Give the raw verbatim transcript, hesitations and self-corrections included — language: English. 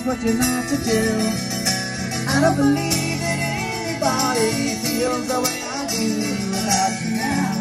what you're not to do. I don't believe that anybody feels the way I do about you now.